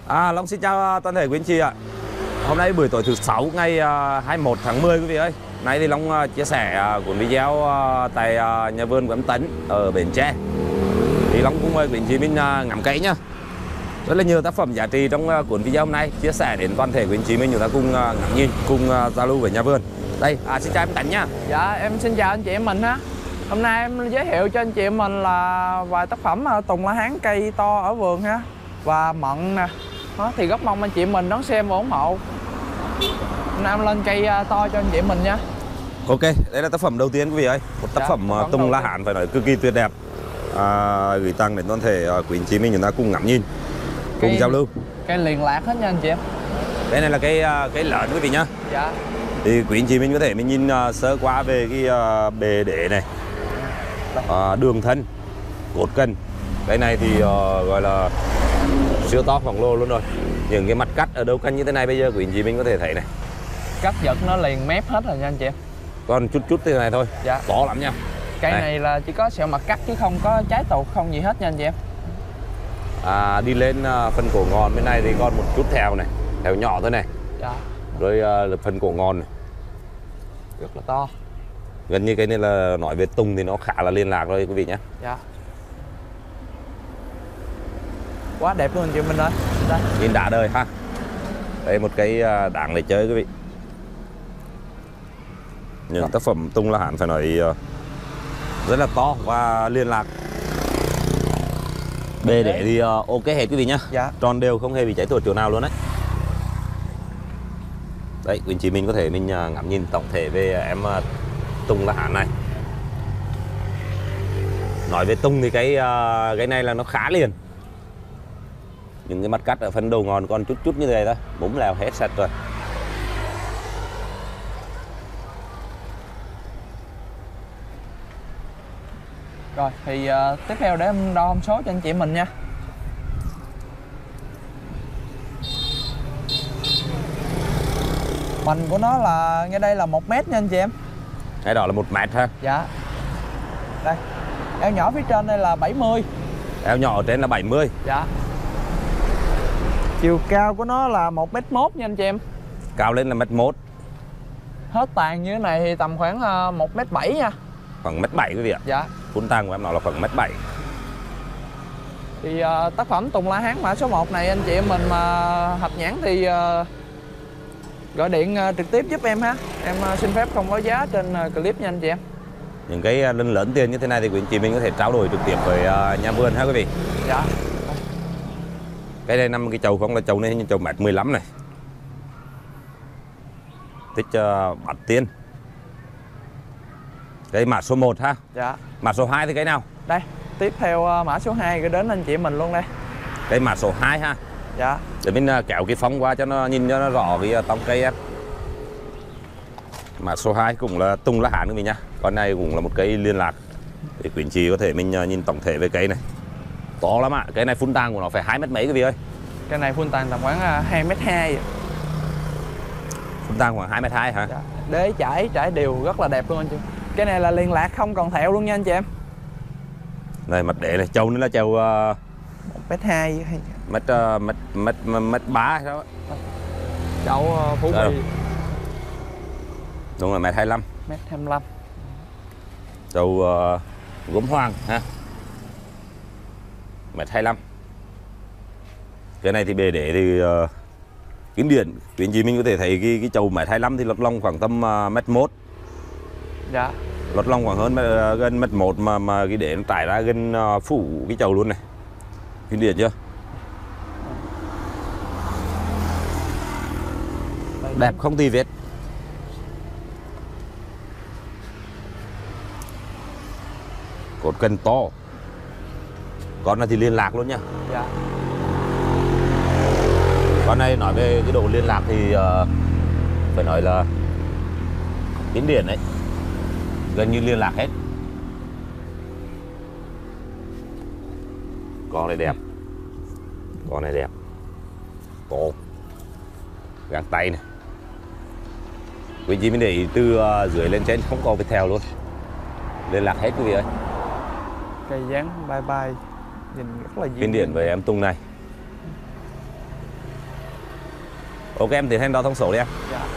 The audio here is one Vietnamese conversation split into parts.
Long xin chào toàn thể quý anh chị ạ. Hôm nay buổi tối thứ 6 ngày 21 tháng 10 quý vị ơi. Nay thì Long chia sẻ cuốn video tại nhà vườn của em Tấn ở Bến Tre. Thì Long cũng mời quý anh chị mình ngắm cảnh nhá. Rất là nhiều tác phẩm giá trị trong cuốn video hôm nay chia sẻ đến toàn thể quý anh chị mình, chúng ta cùng ngắm nhìn, cùng giao lưu với nhà vườn. Đây, xin chào em Tấn nhá. Dạ, em xin chào anh chị em mình ha. Hôm nay em giới thiệu cho anh chị em mình là vài tác phẩm tùng lá hán cây to ở vườn ha, và mận nè. Đó, thì rất mong anh chị em mình đón xem và ủng hộ. Hôm nay em lên cây to cho anh chị em mình nha. Ok, đây là tác phẩm đầu tiên quý vị ơi. Một tác phẩm tùng lá hán phải nói cực kỳ tuyệt đẹp. Gửi tặng đến toàn thể quý anh chị mình, chúng ta cùng ngắm nhìn, cùng giao lưu. Cây liền lạc hết nha anh chị em. Đây này là cái lớn quý vị nhá. Dạ. Thì quý anh chị mình có thể mình nhìn sơ qua về cái bề đế này, đường thân, cột cân. Cái này thì gọi là siêu to khổng lồ luôn rồi. Những cái mặt cắt ở đâu cân như thế này bây giờ quý anh chị mình có thể thấy này. Cắt giật nó liền mép hết rồi nha anh chị em. Còn chút thế này thôi. Dạ. To lắm nha. Cây này là chỉ có sẹo mặt cắt chứ không có trái tuột, không gì hết nha anh chị em. Đi lên phần cổ ngọn bên này thì còn một chút thèo này, thèo nhỏ thôi này. Dạ. Rồi phần cổ ngọn này rất là to. Gần như cái này là nói về tùng thì nó khá là liên lạc rồi quý vị nhé. Dạ. Quá đẹp luôn anh chị mình ơi. Đây. Nhìn đã đời ha. Đây một cái đáng để chơi quý vị. Những tác phẩm tùng lá hán phải nói rất là to và liên lạc. Bề để thì ok hết quý vị nhá. Dạ. Tròn đều, không hề bị cháy tuột chỗ nào luôn đấy. Đấy, quý anh chị mình có thể mình ngắm nhìn tổng thể về em tùng lá hán này. Nói về tùng thì cái này là nó khá liền. Những cái mặt cắt ở phần đầu ngọn còn chút như thế thôi, búng lèo hết sạch rồi. Rồi thì tiếp theo để em đo thông số cho anh chị mình nha. Mình của nó là ngay đây là 1 mét nha anh chị em. Cái đó là 1 mét ha. Dạ. Đây. Eo nhỏ phía trên đây là 70. Eo nhỏ ở trên là 70. Dạ. Chiều cao của nó là 1m1 nha anh chị em. Cao lên là 1m1. Hết tàn như thế này thì tầm khoảng 1m7 nha. Khoảng 1m7 quý vị ạ. Dạ. Phun tang của em nó là khoảng 1m7. Thì tác phẩm tùng lá hán mã số 1 này anh chị em mình mà hợp nhãn thì gọi điện trực tiếp giúp em ha. Em xin phép không có giá trên clip nha anh chị em. Những cái lớn tiền như thế này thì quý anh chị mình có thể trao đổi trực tiếp với nhà vườn ha quý vị. Dạ. Cái đây năm cái chậu không là chậu này như chậu 1m15 này. Tích bát tiên. Cái mã số 1 ha. Dạ. Mã số 2 thì cái nào? Đây, tiếp theo mã số 2 gửi đến anh chị mình luôn đây. Cái mã số 2 ha. Dạ. Để mình kéo cái phông qua cho nó nhìn cho nó rõ cái tông cây em. Mã số 2 cũng là tùng lá hán quý vị nhá. Con này cũng là một cây liên lạc. Để quý anh chị có thể mình nhìn tổng thể về cây này. To lắm ạ. Cái này phun tang của nó phải 2 mét mấy quý vị ơi. Cái này phun tang tầm khoảng 2m2. Phun tang khoảng 2m2 hả? Dạ. Đế trải đều rất là đẹp luôn anh chị. Cái này là liên lạc không còn thẹo luôn nha anh chị em. Này mặt đế này, trâu nữa là trâu 1m2 hay mét 3 hay sao á. Chậu Phú Bì. Đúng là mét 25. Mét 25. Trâu gốm hoàng ha. Mét 25. Cái này thì bề để thì kín điện. Quý anh chị mình có thể thấy cái chậu mét 25 thì lót lông khoảng tầm mét 1. Dạ. Lót lông khoảng hơn gần mét 1 mà cái để nó trải ra gần phủ cái chậu luôn này. Kín điện chưa? Đẹp không tì vết. Cột cân to. Con này thì liên lạc luôn nha. Dạ. Con này nói về cái độ liên lạc thì phải nói là tín điện đấy, gần như liên lạc hết. Con này đẹp. Con này đẹp. To. Găng tay này. Quý chị mình để ý từ dưới lên trên không có vết thèo luôn. Liên lạc hết quý vị ơi. Cây dáng bay bay nhìn rất là Kinh điển với em Tùng này. Ok em tiến hành đo thông số đi em. Dạ.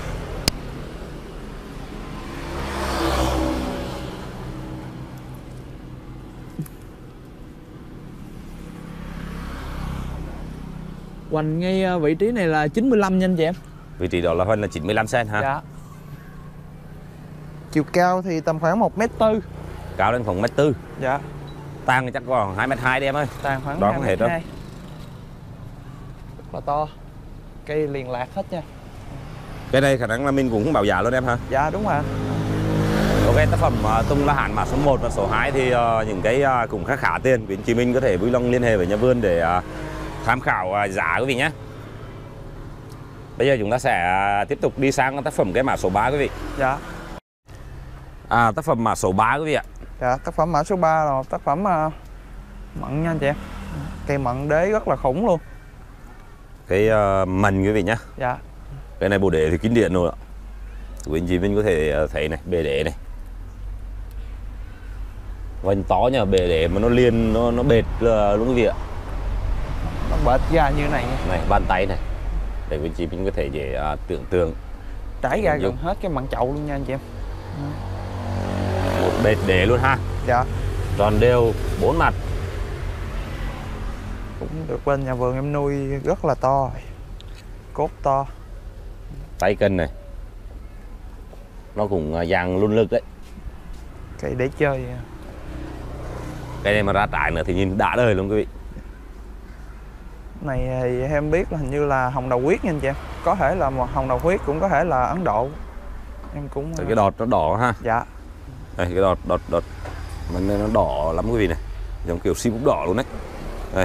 Hoành ngay vị trí này là 95 nha anh chị em. Vị trí đó là Hoành là 95 cm ha. Dạ. Chiều cao thì tầm khoảng 1m4. Cao lên khoảng 1m4. Dạ. Tang thì chắc còn 2m2 đi em ơi. Tàn khoảng Đó không hết đâu. 2m2. Rất là to. Cây liền lạc hết nha. Cái này khả năng là mình cũng không bảo giá luôn em ha. Dạ đúng rồi. Ok, tác phẩm tung la hán mã số 1 và số 2 thì những cái cũng khá khá tiền. Quý anh chị mình có thể vui lòng liên hệ với nhà vườn để tham khảo giá quý vị nhé. Bây giờ chúng ta sẽ tiếp tục đi sang tác phẩm cái mã số 3 quý vị. Dạ. Tác phẩm mã số 3 quý vị ạ. Dạ, tác phẩm mã số 3 là một tác phẩm mận nha anh chị em. Cây mận đế rất là khủng luôn. Cái mần quý vị nhé. Dạ. Cái này bộ đế thì kinh điển rồi ạ. Quý anh chị mình có thể thấy này, bề đế này. Vành to nhờ, bề đế mà nó liền, nó bệt luôn quý vị ạ. Nó bệt ra như này nha. Này, bàn tay này. Để quý anh chị mình có thể dễ tưởng tượng. Trải ra gần hết cái mận chậu luôn nha anh chị em. Một bệt đế luôn ha. Dạ. Tròn đều 4 mặt. Cũng được bên nhà vườn em nuôi rất là to. Cốt to. Tay cân này. Nó cũng dàn luôn lực đấy. Cây để chơi. Cái này mà ra trái nữa thì nhìn đã đời luôn quý vị. Này thì em biết là hình như là hồng đầu huyết nha anh chị em. Có thể là một hồng đầu huyết, cũng có thể là Ấn Độ. Em cũng Cái đọt nó đỏ ha. Dạ. Đây cái đọt mình nó đỏ lắm quý vị này. Giống kiểu sim bút đỏ luôn đấy. Đây.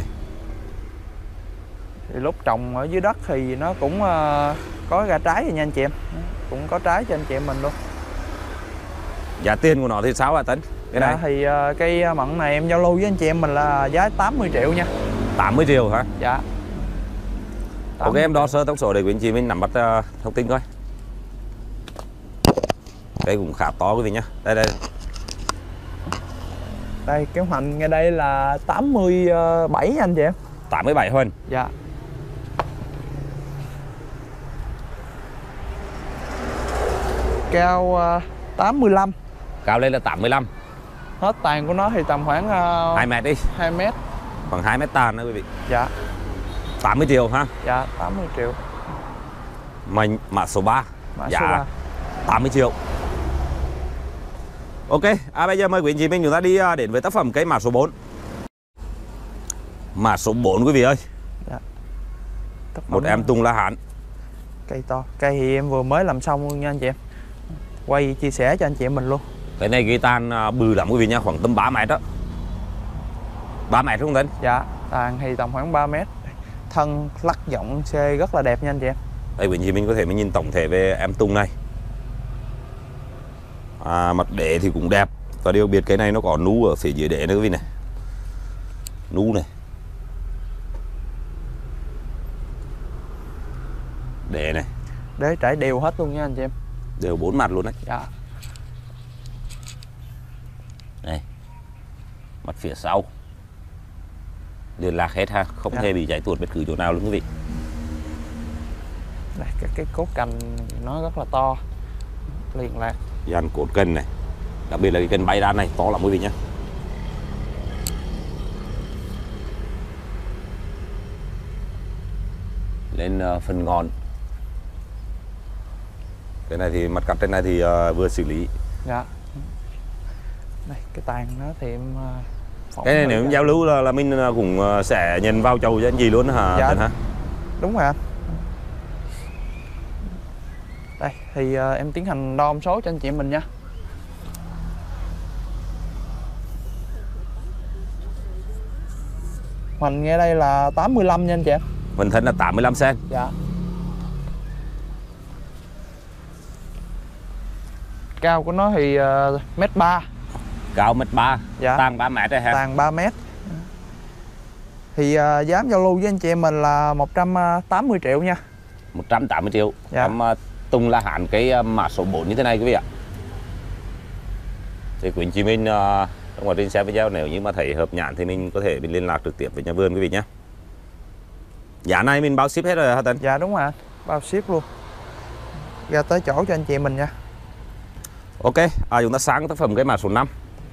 Thì lúc trồng ở dưới đất thì nó cũng có ra trái rồi nha anh chị em. Cũng có trái cho anh chị em mình luôn. Giá tiền của nó thì sao hả Tấn? Cái Dạ, này thì cây mận này em giao lưu với anh chị em mình là giá 80 triệu nha. 80 triệu hả? Dạ. Ok em đo sơ thông số để quý anh chị mình nắm bắt thông tin coi. Đây cũng khá to quý vị nhá. Đây đây. Đây cái hoành ngay đây là 87 nha anh chị em. 87 Hoành. Dạ. Cao 85. Cao lên là 85. Hết tàn của nó thì tầm khoảng 2 mét đi. 2 mét. Khoảng 2 mét tàn đó quý vị. Dạ. 80 triệu ha. Dạ 80 triệu. Mã số 3. Mã Dạ số 3. 80 triệu. Ok, bây giờ mời quý anh chị mình chúng ta đi đến với tác phẩm cây mã số 4. Mã số 4 quý vị ơi. Dạ. Một em tung la hán. Cây to. Cây thì em vừa mới làm xong luôn nha anh chị em. Quay chia sẻ cho anh chị em mình luôn. Cái này cây tàn bự lắm quý vị nha, khoảng tầm 3 mét đó. 3 mét không Tấn? Dạ, tàn thì tầm khoảng 3 mét. Thân lắc giọng xe rất là đẹp nha anh chị em. Đây quý anh chị mình có thể mình nhìn tổng thể về em tung này. Mặt đế thì cũng đẹp. Và điều biệt cái này nó có nú ở phía dưới đế nữa quý vị này. Nú này. Đế này. Đế trải đều hết luôn nha anh chị em. Đều 4 mặt luôn đấy. Dạ. Đây. Mặt phía sau liên lạc hết ha, không Dạ. hề bị cháy tuột bất cứ chỗ nào luôn quý vị. Đây, cái cốt cành nó rất là to. Liền lạc. Dàn cột cân này. Đặc biệt là cái cân bay đan này to lắm quý vị nhé. Lên phần ngọn. Cái này thì mặt cắt trên này thì vừa xử lý. Dạ. Đây, cái tàn nó thì em phỏng Cái này thử nếu cho. giao lưu là mình cũng sẽ nhận vào chầu cho anh gì luôn hả Dạ. Tấn hả? Đúng rồi anh. Đây thì em tiến hành đo số cho anh chị mình nha. Hoành nghe đây là 85 nha anh chị em. Mình thân là 85 cm. Dạ. Cao của nó thì mét 3. Cao 1m3. Dạ. Tang 3 mét rồi ha. Tàn 3 mét. Thì giá giao lưu với anh chị em mình là 180 triệu nha. 180 triệu. Dạ. Em tung la hán cái mã số 4 như thế này quý vị ạ. Thì quý anh chị mình trong quá trình xem video nếu như mà thấy hợp nhãn thì mình có thể mình liên lạc trực tiếp với nhà vườn quý vị nhé. Giá này mình bao ship hết rồi hả Tấn? Dạ đúng rồi anh. bao ship luôn. Ra tới chỗ cho anh chị mình nha. Ok, chúng ta sang tác phẩm cái mã số 5.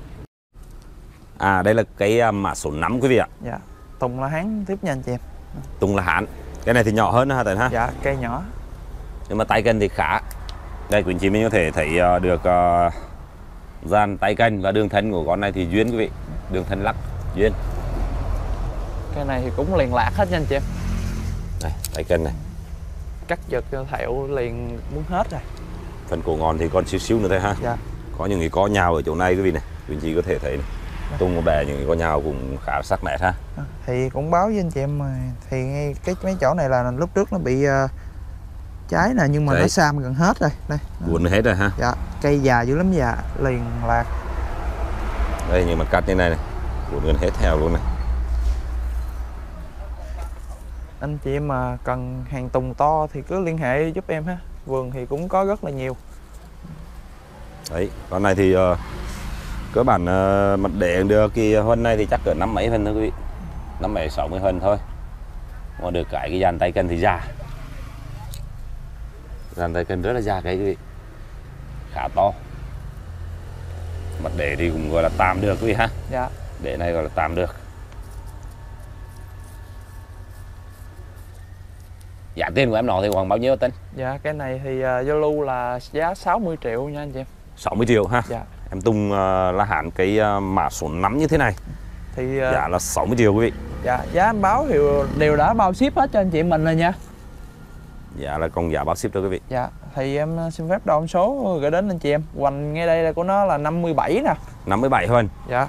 Đây là cái mã số 5 quý vị ạ. Dạ, Tùng La Hán tiếp nha anh chị em. Tùng La Hán. Cái này thì nhỏ hơn ha Tấn ha. Dạ, cây nhỏ. Nhưng mà tay cân thì khá. Đây quý anh chị mình có thể thấy được dàn tay cân và đường thân của con này thì duyên quý vị. Đường thân lắc duyên. Cái này thì cũng liền lạc hết nha anh chị em. Đây, tay cân này. Cắt giật cho thẹo liền muốn hết rồi. Phần cổ ngón thì còn xíu xíu nữa thôi ha. Dạ. Có những cái có nhào ở chỗ này quý vị này. Quý anh chị có thể thấy này. Tung một bè những cái có nhào cũng khá sắc nét ha. Thì cũng báo với anh chị em mà, thì ngay cái mấy chỗ này là lúc trước nó bị cháy nè, nhưng mà đấy, nó xam gần hết rồi. Đây. Buồn hết rồi ha. Dạ, cây già dữ lắm già, liền lạc. Đây những mặt cắt như này này. Buồn gần hết theo luôn này. Anh chị em mà cần hàng Tùng to thì cứ liên hệ giúp em ha. Vườn thì cũng có rất là nhiều. Đấy, con này thì cơ bản mặt để được cái huân này thì chắc cỡ 5 mấy phân thôi quý vị. 5 60 phân thôi. Mà được cái dàn tay cân thì già. Dàn tay cân rất là già cái quý vị. Khá to. Mặt để thì cũng gọi là tạm được quý vị ha. Dạ. Để này gọi là tạm được. Giá tiền của em nó thì khoảng bao nhiêu Tân? Dạ, cái này thì Zalo là giá 60 triệu nha anh chị em. 60 triệu ha. Dạ. Em Tùng La Hán cái mã số 5 như thế này. Thì giá là 60 triệu quý vị. dạ, giá anh báo thì đều đã bao ship hết cho anh chị mình rồi nha. Dạ là công giá bao ship cho quý vị. Dạ, thì em xin phép đo số gửi đến anh chị em. Hoành ngay đây là của nó là 57 nè. 57 hơn. Dạ.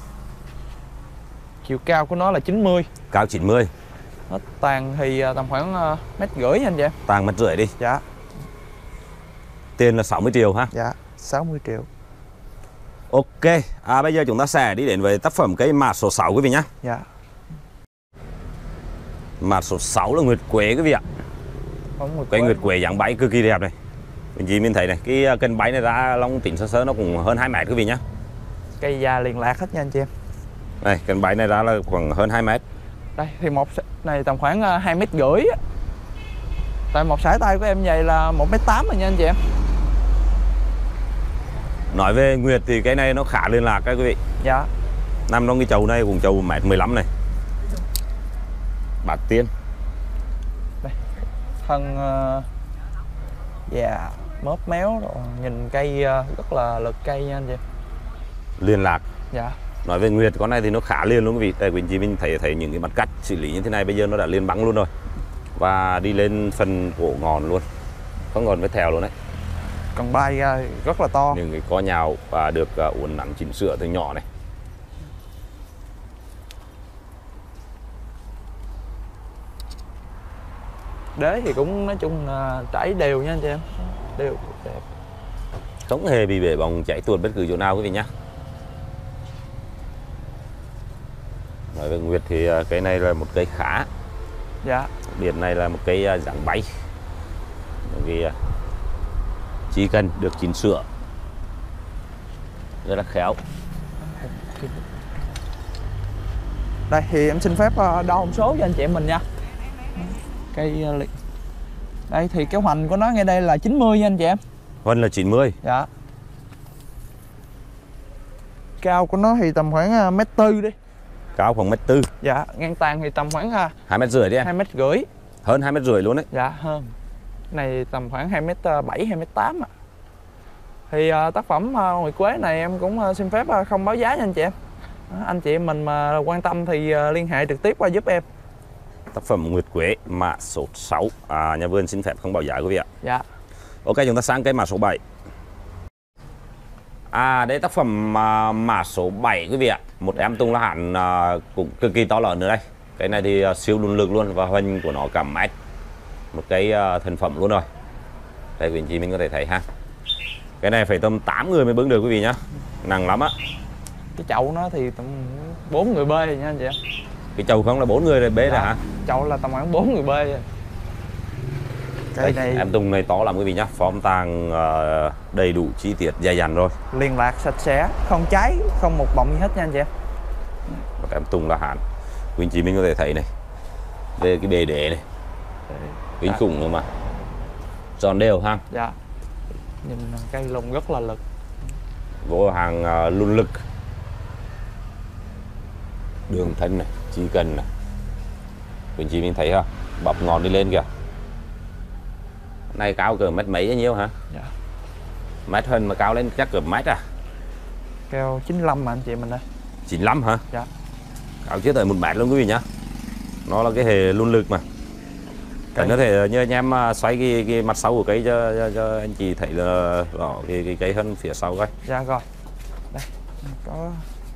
Chiều cao của nó là 90. Cao 90. Hết tàn thì tầm khoảng 1,5 m nha anh chị em. Tàng 1,5 m đi. Dạ. Tiền là 60 triệu ha. Dạ, 60 triệu. Ok, bây giờ chúng ta sẽ đi đến với tác phẩm cây mã số 6 quý vị nhé. Dạ. Mã số 6 là Nguyệt Quế quý vị ạ. Cây Nguyệt Quế dáng bãi cực kỳ đẹp này. Mình chỉ mình thấy này, cái cân bãi này ra long tỉnh sơ sơ nó cũng hơn 2 mét quý vị nhé. Cây già liền lạc hết nha anh chị em. Đây, cân bãi này ra là khoảng hơn 2 mét. Đây thì một này tầm khoảng 2,5 m. Tại một sải tay của em vậy là 1,8 m rồi nha anh chị em. Nói về Nguyệt thì cái này nó khá liên lạc các quý vị. Dạ. Nằm trong cái chậu này cũng chậu 1,15 m này. Bát tiên. Đây. Thân dạ mớp méo rồi. Nhìn cây rất là lực cây nha anh chị. Liên lạc. Dạ. Nói về Nguyệt con này thì nó khá liên luôn quý vị. Tại quý anh chị mình thấy những cái mặt cắt xử lý như thế này bây giờ nó đã liên băng luôn rồi. Và đi lên phần cổ ngọn luôn. Không còn vết thèo luôn đấy. Còn bay ra rất là to. Những cái co nhào và được uốn nắn chỉnh sửa từ nhỏ này. Đế thì cũng nói chung là trải đều nha anh chị em. Đều đẹp. Không hề bị bể bóng chảy tuột bất cứ chỗ nào quý vị nhé. Nói về Nguyệt thì cái này là một cây khá. Dạ. Biệt này là một cây dáng bay. Vì chỉ cần được chỉnh sửa rất là khéo. Đây thì em xin phép đo một số cho anh chị em mình nha. Cây đây thì cái hoành của nó ngay đây là 90 nha anh chị em. Hoành là 90. Dạ. Cao của nó thì tầm khoảng 1,4 m đi. Cao khoảng 1,4 m. Dạ, ngang tàn thì tầm khoảng 2,5 m đi em. 2,5 m. Hơn 2,5 m luôn đấy. Dạ, hơn. Này tầm khoảng 2,7 m, 2,8 m ạ. Thì tác phẩm Nguyệt Quế này em cũng xin phép không báo giá cho anh chị em. Anh chị em mình mà quan tâm thì liên hệ trực tiếp qua giúp em. Tác phẩm Nguyệt Quế mã số 6. Nhà vườn xin phép không báo giá quý vị ạ. Dạ. Ok, chúng ta sang cái mã số 7. Đây tác phẩm mã số 7 quý vị ạ. Một em Tùng La Hán cũng cực kỳ to lớn nữa đây. Cái này thì siêu đun lực luôn và hoành của nó cả mét. Một cái thành phẩm luôn rồi. Đây quý anh chị mình có thể thấy ha. Cái này phải tầm 8 người mới bưng được quý vị nhá. Nặng lắm á. Cái chậu nó thì tầm 4 người bê nha anh chị em. Cái chậu không là 4 người rồi bê ra hả? Chậu là tầm khoảng 4 người bê. Cây này em Tùng này to lắm quý vị nhá. Form tàng đầy đủ chi tiết dày dặn rồi. Liên lạc sạch sẽ, không cháy, không một bọng gì hết nha anh chị em. Một em Tùng La Hán. Quý anh chị mình có thể thấy này. Đây cái bề đế này. Kinh khủng luôn mà. tròn đều ha. Dạ. Nhìn cây lùng rất là lực. Gỗ hàng luôn lực. Đường thân này, chỉ cần này. Quý anh chị mình thấy ha, bọc ngọn đi lên kìa. Này cao cỡ mét mấy hay nhiêu hả? Dạ. Mét hơn mà cao lên chắc cỡ mét à? Keo 95 mà anh chị mình đây. 95 hả? Dạ. Cao chưa tới 1 mét luôn quý vị nhá. Nó là cái hệ luôn lực mà. Cảnh có thể như anh em xoay cái mặt sau của cây cho anh chị thấy là rõ cái cây hơn phía sau coi. Dạ rồi. Đây, có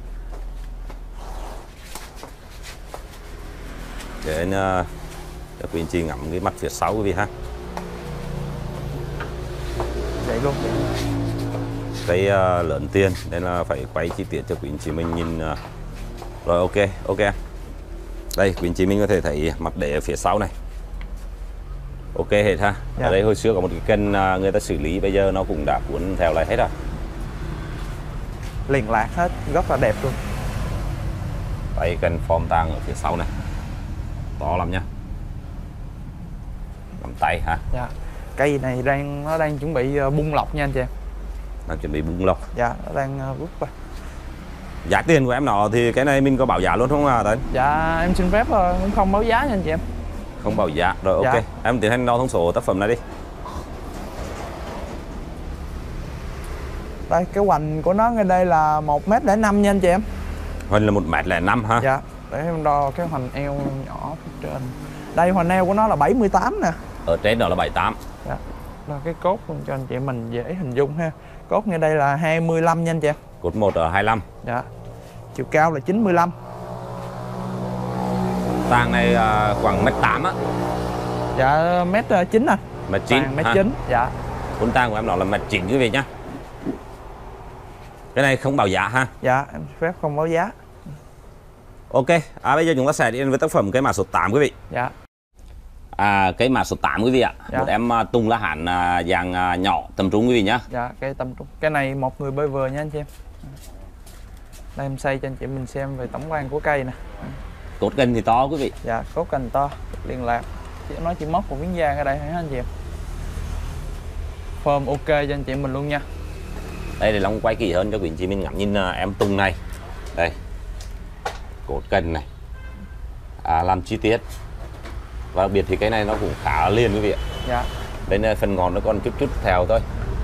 để anh cho quý anh chị ngắm cái mặt phía sau quý vị ha. vậy luôn. Cây lớn tiền nên là phải quay chi tiết cho quý anh chị mình nhìn. Rồi ok. Đây quý anh chị mình có thể thấy mặt để ở phía sau này. Ok hết ha. Dạ. Ở đây hồi xưa có một cái kênh người ta xử lý, bây giờ nó cũng đã cuốn theo lại hết rồi. Liền lạc hết, rất là đẹp luôn. Đây kênh form tang ở phía sau này. To lắm nha. Cầm tay ha. Dạ. Cây này nó đang chuẩn bị bung lọc nha anh chị em. Đang chuẩn bị bung lọc. Dạ, nó đang rút qua. Giá tiền của em nó thì cái này mình có bảo giá luôn không à Tấn? Dạ, em xin phép cũng không báo giá nha anh chị em. Không bảo giá. Rồi ok. Dạ. Em tiến hành đo thông số tác phẩm này đi. Đây, cái hoành của nó ngay đây là 1m05 nha anh chị em. Hoành là 1m05 ha. Dạ, để em đo cái hoành eo nhỏ phía trên. Đây, hoành eo của nó là 78 nè. Ở trên đó là 78. Dạ. Rồi cái cốt luôn cho anh chị mình dễ hình dung ha. Cốt ngay đây là 25 nha anh chị em. Cột 1 ở 25. Dạ. Chiều cao là 95. Tang này khoảng 1m8 á. Dạ, mét 9 à. Mét 9. Mét 9. Dạ. Cuốn tang của em nó là mét 9 quý vị nhá. Cái này không bảo giá ha. Dạ, em phép không báo giá. Ok. Bây giờ chúng ta sẽ đi với tác phẩm cây mã số 8 quý vị. Dạ. Cây mã số 8 quý vị ạ. Dạ. Một em tung lá hẳn dạng nhỏ tầm trung quý vị nhá. Dạ, cây tầm trung. Cái này một người bơi vừa nha anh chị em. Đây em xây cho anh chị mình xem về tổng quan của cây nè. Cốt cành thì to quý vị. Dạ, cốt cành to, liên lạc. Nó chỉ mất một miếng da ở đây hả anh chị em. Form ok cho anh chị mình luôn nha. Đây để Long quay kỹ hơn cho quý anh chị mình ngắm nhìn em tung này. Đây. Cốt cành này. Làm chi tiết. Và đặc biệt thì cái này nó cũng khá là liền quý vị ạ. Dạ. Đây phần ngọn nó còn chút theo thôi.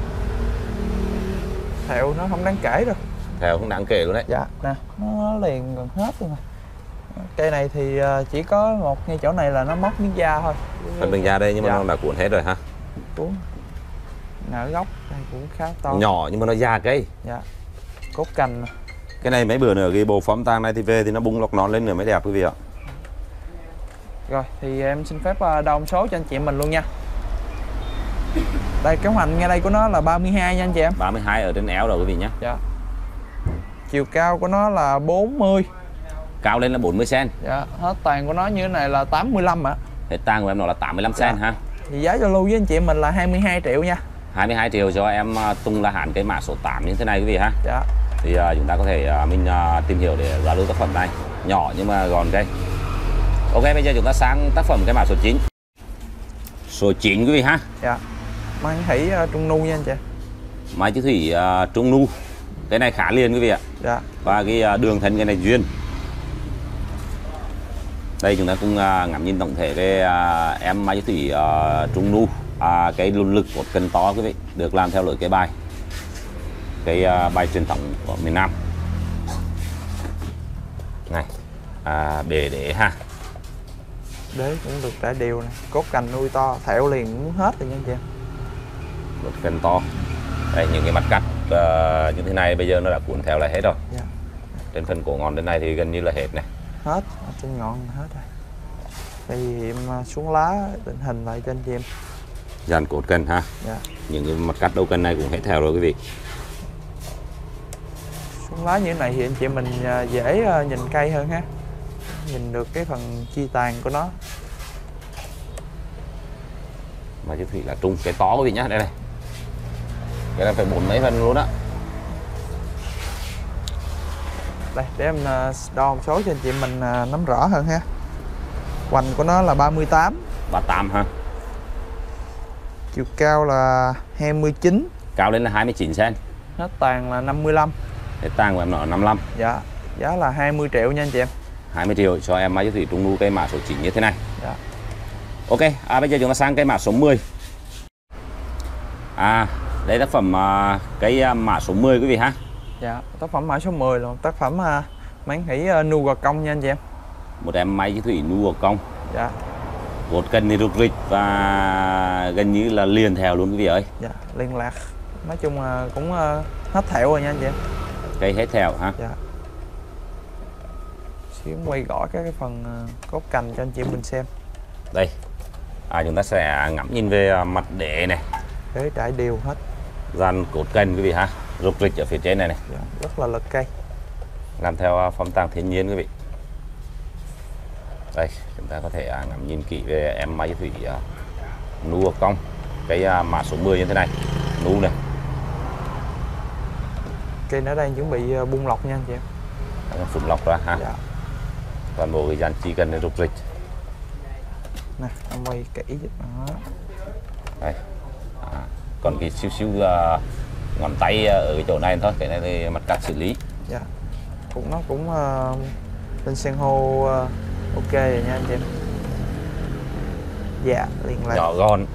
Thẹo nó không đáng kể đâu. Theo không đáng kể luôn đấy. Dạ, nè, nó liền gần hết luôn rồi. Cây này thì chỉ có một ngay chỗ này là nó mất miếng da thôi. Phần đường da đây nhưng mà Dạ. nó đã cuốn hết rồi ha. Cuốn. Nở gốc đây cũng khá to. Nhỏ nhưng mà nó già cây. Dạ. Cốt cành nè. Cái này mấy bữa nữa cái bộ form tang này thì về thì nó bung lọc nón lên nữa mới đẹp quý vị ạ. Rồi thì em xin phép đo số cho anh chị mình luôn nha. Đây cái hoành ngay đây của nó là 32 nha anh chị em. 32 ở trên eo rồi quý vị nhé. Dạ. Chiều cao của nó là 40. Cao lên là 40 cm. Dạ, hết tàn của nó như thế này là 85 ạ. Hết tang của em nó là 85 cm Dạ. ha. Thì giá giao lưu với anh chị mình là 22 triệu nha. 22 triệu cho em tung la hàn cái mã số 8 như thế này quý vị ha. Dạ. Thì chúng ta có thể mình tìm hiểu để ra lưu tác phẩm này. Nhỏ nhưng mà gòn cây. Ok, bây giờ chúng ta sang tác phẩm cái mã số 9. Số 9 quý vị ha. Dạ. Mai thủy trung nu nha anh chị. Mai chữ thủy trung nu. Cái này khá liền quý vị ạ. Dạ. Và cái đường thân cái này duyên. Đây chúng ta cùng ngắm nhìn tổng thể cái em mai chữ thủy trung nu. Cái luân lực cột cân to quý vị, được làm theo lối cái bài. Cái bài truyền thống của miền Nam. Này. Để ha. Đế cũng được trải đều này, cốt cành nuôi to, thẹo liền cũng hết rồi nha anh chị. Cột cân to. Đây những cái mặt cắt như thế này bây giờ nó đã cuốn theo lại hết rồi. Dạ. Trên phần cổ ngọn đến này thì gần như là hết này. Hết, ở trên ngọn hết rồi. Đây thì em xuống lá định hình lại cho anh chị em. Dàn cột cân ha. Dạ. Những cái mặt cắt đầu cân này cũng hết theo rồi quý vị. Xuống lá như thế này thì anh chị mình dễ nhìn cây hơn ha. Nhìn được cái phần chi tàn của nó. Mà chữ thủy là trung, cái to quý vị nhá, đây này. Cái này phải 4 mấy phân luôn á. Đây để em đo một số cho anh chị mình nắm rõ hơn ha. Hoành của nó là 38. 38 ha. Chiều cao là 29. Cao lên là 29 cm. Hết tàn là 55. Hết tàng của em nó là 55. Dạ. Giá là 20 triệu nha anh chị em. 20 triệu cho em Mai Chí Thủy Trung Nu cây mã số 9 như thế này. Dạ. Ok, bây giờ chúng ta sang cây mã số 10. Đây tác phẩm cây mã số 10 quý vị ha. Dạ, tác phẩm mã số 10 là một tác phẩm mãn hỷ nu gò công nha anh chị em. Một em Mai Chí Thủy nu gò công. Dạ. Cột cân thì rục rịch và gần như là liền theo luôn quý vị ơi. Dạ, liên lạc. Nói chung là cũng hết thẹo rồi nha anh chị em. Cây hết theo ha. Dạ. Xíu quay gõ các cái phần cốt cành cho anh chị mình xem. Đây. Chúng ta sẽ ngắm nhìn về mặt đế này. Đế trải đều hết. Dàn cột cân quý vị ha. Rục rịch ở phía trên này này. Dạ, rất là lực cây. Làm theo phong tàng thiên nhiên quý vị. Đây, chúng ta có thể ngắm nhìn kỹ về em Mai Chí Thủy nu gò công. Cái mã số 10 như thế này. Nu này. Cây nó đang chuẩn bị bung lọc nha anh chị em. Phun lọc ra ha. Dạ. Toàn bộ cái dàn chi cần để rục rịch. Nè, em quay kỹ đó. Đây. Còn cái xíu ngón tay ở cái chỗ này thôi, cái này thì mặt cắt xử lý. Dạ. Nó cũng lên san hô ok rồi nha anh chị em. Dạ, liền lạc. Nhỏ gọn.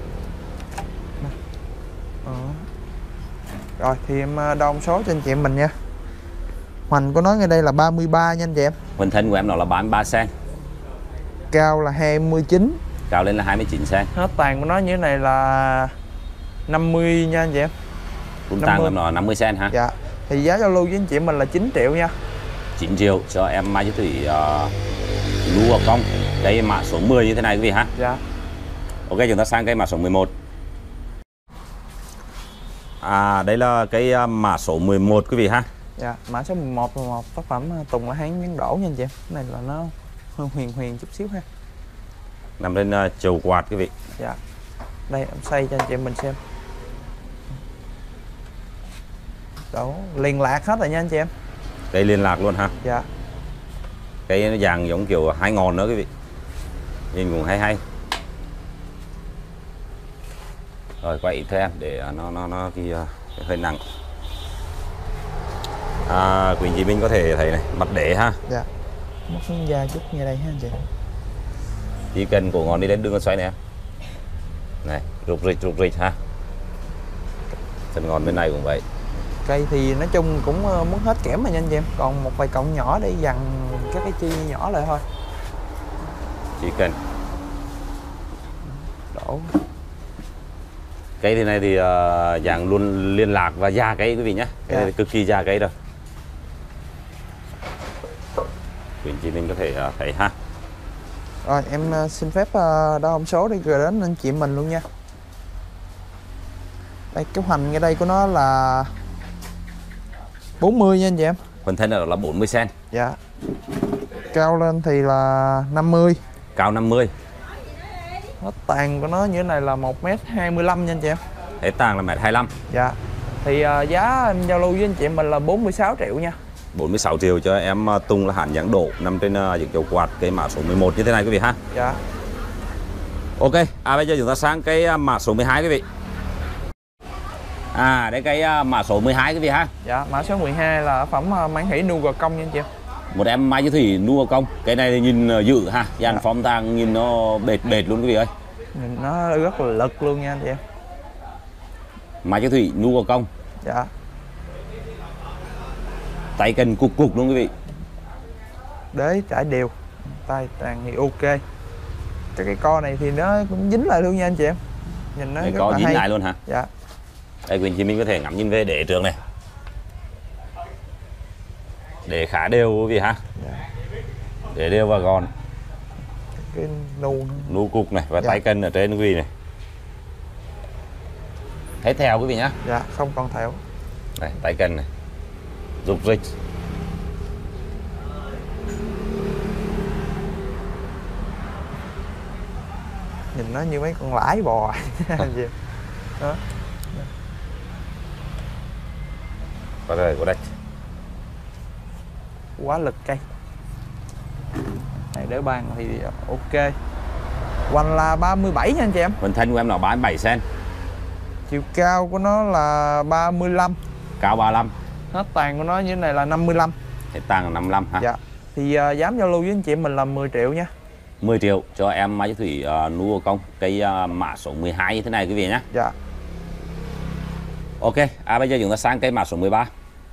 Rồi thì em đo một số cho anh chị em mình nha. Hoành của nó ngay đây là 33 nha anh chị em. Hoành thân của em nó là 33 cm. Cao là 29. Cao lên là 29 cm. Hết tàn của nó như thế này là 50 nha anh chị em. Cũng tàng của em nó là 50 cm ha. Dạ. Thì giá giao lưu với anh chị em mình là 9 triệu nha. 9 triệu cho em Mai Chí Thủy nu gò công. Cây mã số 10 như thế này quý vị ha. Dạ. Ok, chúng ta sang cây mã số 11. Đây là cây mã số 11 quý vị ha. Dạ, mã số 11 là một tác phẩm Tùng La Hán miếng đổ nha anh chị em. Cái này là nó hơi huyền chút xíu ha. Nằm lên chầu quạt quý vị. Dạ. Đây em xây cho anh chị em mình xem. Đổ liền lạc hết rồi nha anh chị em. Cây liên lạc luôn ha. Dạ. Cây nó dạng giống kiểu hai ngòn nữa quý vị. Nhìn cũng hay. Rồi quay ít thêm để nó hơi nặng. Quý anh chị mình có thể thấy này, mặt đế ha. Dạ. Một hướng da chút như đây ha anh chị. Chỉ cần cổ ngón đi đến đường xoay này em. Này, rục rịch ha. Chân ngón bên này cũng vậy. Cây thì nói chung cũng muốn hết kẽm mà nha anh chị em. Còn một vài cọng nhỏ để dằn các cái chi nhỏ lại thôi. Chỉ cần Đổ. cây thì này thì dạng luôn liên lạc và già cây quý vị nhé. Cái này cực kỳ già cây rồi. Quý anh chị mình có thể thấy ha. Rồi em xin phép đo thông số đi rồi đến anh chị mình luôn nha. Đây cái hoành ngay đây của nó là 40 nha anh chị em. Hoành thân là 40 cm. Dạ. Cao lên thì là 50. Cao 50. Hết tàn của nó như thế này là 1m25 nha anh chị em. Hết tàng là 1m25. Dạ. Thì giá em giao lưu với anh chị em mình là 46 triệu nha. 46 triệu cho em Tùng La Hán dáng đổ nằm trên những chậu quạt cây mã số 11 như thế này quý vị ha. Dạ. Ok, bây giờ chúng ta sang cái mã số 12 quý vị. Đây cái mã số 12 quý vị ha. Dạ, mã số 12 là phẩm mãn hỷ nu gò công nha anh chị em. Một em Mai Chí Thủy nu gò công. Cái này thì nhìn dữ ha, dàn phong tàng nhìn nó bệt luôn quý vị ơi. Nhìn nó rất là lực luôn nha anh chị em. Mai Chí Thủy nu gò công. Dạ. Tay cần cục luôn quý vị. Đế trải đều. Tay tàn thì ok. Cái co này thì nó cũng dính lại luôn nha anh chị em. Nhìn nó Để rất có là dính hay. lại luôn hả? Dạ. Đây quý anh chị mình có thể ngắm nhìn về đế trường này. Đế khá đều quý vị ha. Dạ. Đế đều và gòn. Cái nu Cục này và dạ. tay cân ở trên quý vị này. Thấy theo quý vị nhá. Dạ, không còn thẹo. Này, tay cân này. Rục rịch. Nhìn nó như mấy con lãi bò. Đó. Có rồi, có đây. Quá lực cây. Này đỡ bàn thì ok. Hoành là 37 nha anh chị em. Hoành thân của em nó 37 cm. Chiều cao của nó là 35. Cao 35. Hết tàn của nó như thế này là 55. Hết tàng là 55 ha. Dạ. Thì dám giao lưu với anh chị mình là 10 triệu nha. 10 triệu cho em Mai Chí Thủy nuôi công cây mã số 12 như thế này quý vị nhé. Dạ. Ok, bây giờ chúng ta sang cây mã số 13.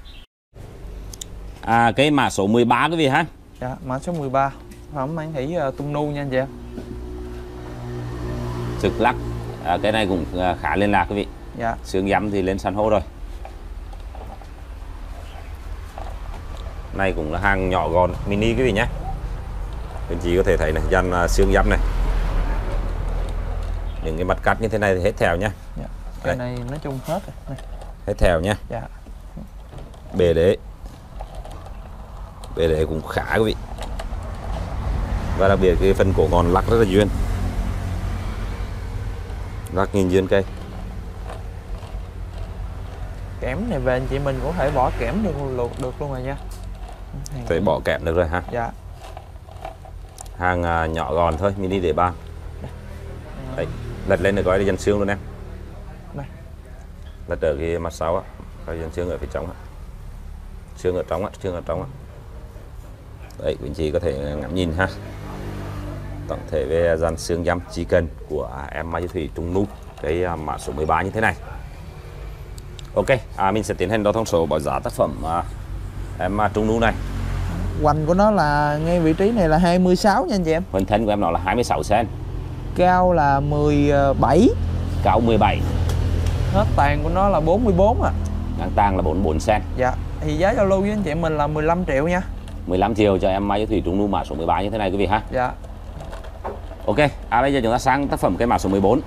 Cây mã số 13 quý vị ha. Dạ, mã số 13. Không mang thủy tung nu nha anh chị em. Trực lắc. Cái này cũng khá liên lạc quý vị. Dạ. Xương dăm thì lên san hô rồi. Này cũng là hàng nhỏ gọn mini quý vị nhé. Các chị có thể thấy này, dàn xương dăm này. Những cái mặt cắt như thế này thì hết thèo nhá. Dạ. Cái này nói chung hết rồi. Này. Hết thèo nhá. Dạ. Bề đế cũng khá quý vị. Và đặc biệt cái phần cổ ngọn lắc rất là duyên. Lắc nhìn duyên cây. Kẽm này về anh chị mình cũng có thể bỏ kẽm được luôn rồi nha. Thể bỏ kẽm được rồi ha. Dạ. Hàng nhỏ gọn thôi, mini để bàn. Đấy, lật lên để coi dàn xương luôn em. Đây. Lật ở cái mặt sau á, coi dàn xương ở phía trong á. Xương ở trong á, xương ở trong á. Đấy, quý anh chị có thể ngắm nhìn ha. Tổng thể về dàn xương dăm chỉ cần của em Mai Chí Thủy Trung Nu, cái mã số 13 như thế này. Ok, mình sẽ tiến hành đo thông số báo giá tác phẩm em Trung Nu này. Hoành của nó là ngay vị trí này là 26 nha anh chị em. Hoành thân của em nó là 26 cm. Cao là 17. Cao 17. Hết tàn của nó là 44 à. Ngang tàng là 44 cm. Dạ. Thì giá giao lưu với anh chị mình là 15 triệu nha. 15 triệu cho em Mai Chí Thủy Trung Nu mã số 13 như thế này quý vị ha. Dạ. Ok, bây giờ chúng ta sang tác phẩm cái mã số 14.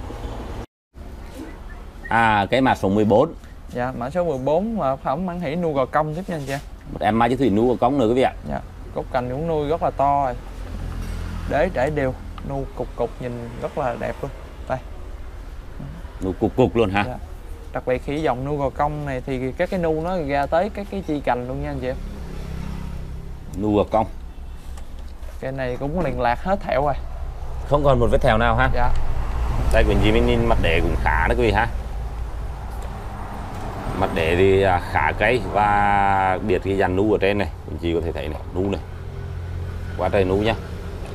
Cái mã số 14. Dạ, mã số 14 là phẩm mãn hỷ nuôi gò công tiếp nha anh chị. Một em Mai Chí Thủy nuôi gò công nữa quý vị ạ. Dạ, gốc cành cũng nuôi rất là to rồi. Đế trải đều, nuôi cục nhìn rất là đẹp luôn. Đây. Nuôi cục luôn ha. Dạ. Đặc biệt khi dòng nuôi gò công này thì các cái nu nó ra tới cái chi cành luôn nha anh chị em. Nuôi gò công. Cái này cũng liền lạc hết thẹo rồi. Không còn một vết thèo nào ha. Dạ. Đây quý anh chị mình nhìn mặt đế cũng khá đó quý vị ha. Mặt đế thì khá cây và biệt cái dàn nu ở trên này, quý anh chị có thể thấy này, nu này. Quá trời nu nhá.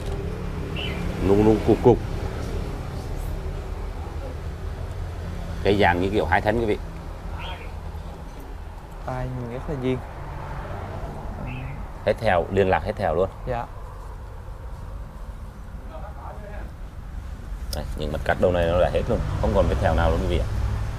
Nu cục. Cái dàn như kiểu hai thân quý vị. Tai nhìn rất là duyên. Hết thèo, liên lạc hết thèo luôn. Dạ. Đây, những mặt cắt đầu này nó đã hết luôn, không còn vết thèo nào luôn quý vị ạ.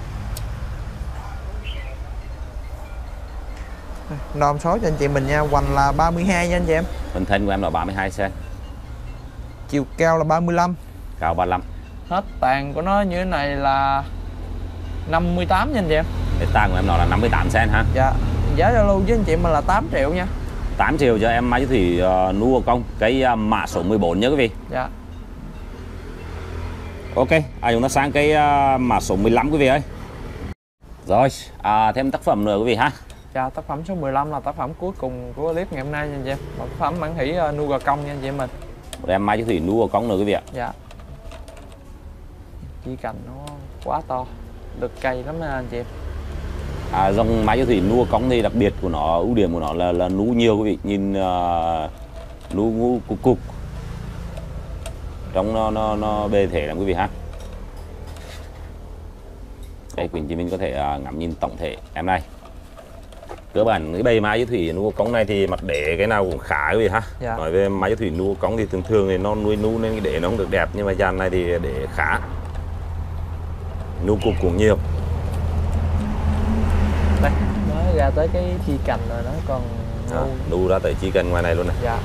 Đòm số cho anh chị mình nha, hoành là 32 nha anh chị em. Phần thân của em là 32 cm. Chiều cao là 35. Cao 35. Hết tàn của nó như thế này là 58 nha anh chị em. Hết tàng của em nó là 58 cm ha. Dạ. Giá giao lưu với anh chị mình là 8 triệu nha. 8 triệu cho em Mai Chí Thủy nuôi gò công, cái mã số 14 nhớ quý vị. Dạ. Ok, chúng ta sang cái mã số 15 quý vị ơi. Rồi, thêm tác phẩm nữa quý vị ha. Dạ, tác phẩm số 15 là tác phẩm cuối cùng của clip ngày hôm nay nha anh chị em. Một tác phẩm mãn hỷ nuôi gò công nha anh chị em mình. Một em Mai Chí Thủy nuôi gò công nữa quý vị ạ. Dạ. Chỉ cành nó quá to, được cây lắm nha anh chị em. Dòng Mai Chí Thủy nuôi gò công thì đặc biệt của nó, ưu điểm của nó là nú nhiều quý vị. Nhìn nú cục. Trong nó bề thể lắm quý vị ha. Đây quý anh chị mình có thể ngắm nhìn tổng thể em này. Cơ bản cái bầy Mai Chí Thủy nuôi cống này thì mặt đế cái nào cũng khá quý vị ha. Dạ. Nói về Mai Chí Thủy nuôi cống thì thường thì nó nuôi nu nên cái đế nó không được đẹp, nhưng mà dàn này thì để khá. Nu cục cũng nhiều. Đây, nó ra tới cái chi cành rồi nó còn Nu ra tới chi cành ngoài này luôn này. Dạ.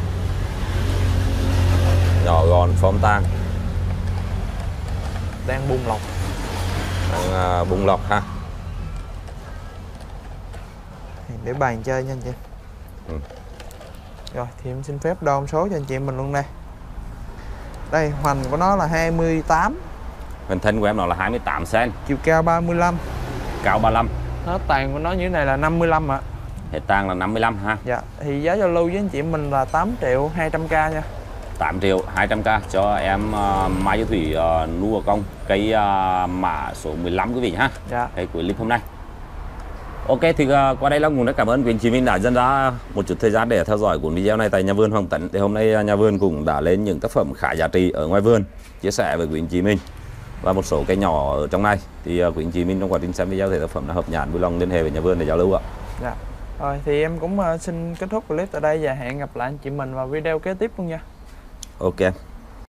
Nhỏ gọn phom tang. Đang bung lọc. Đang bung lọc ha. Để bàn chơi nha anh chị. Rồi thì em xin phép đo số cho anh chị mình luôn đây. Đây, hoành của nó là 28. Hình thân của em nó là 28 cm. Chiều cao 35. Cao 35. Hết tàn của nó như thế này là 55 ạ. Hết tang là 55 ha. Dạ, thì giá giao lưu với anh chị mình là 8 triệu 200k nha. 8 triệu 200k cho em Mai Như Thủy nuôi công cây mã số 15 quý vị ha. Dạ. Cây cuối clip hôm nay. Ok thì qua đây Long cũng rất cảm ơn quý anh chị mình đã dành ra một chút thời gian để theo dõi cuốn video này tại nhà vườn Hoàng Tấn. Thì hôm nay nhà vườn cũng đã lên những tác phẩm khá giá trị ở ngoài vườn chia sẻ với quý anh chị mình và một số cây nhỏ ở trong này. Thì quý anh chị mình trong quá trình xem video thì tác phẩm là hợp nhãn, vui lòng liên hệ với nhà vườn để giao lưu ạ. Dạ. Rồi thì em cũng xin kết thúc clip tại đây và hẹn gặp lại anh chị mình vào video kế tiếp luôn nha. Ok.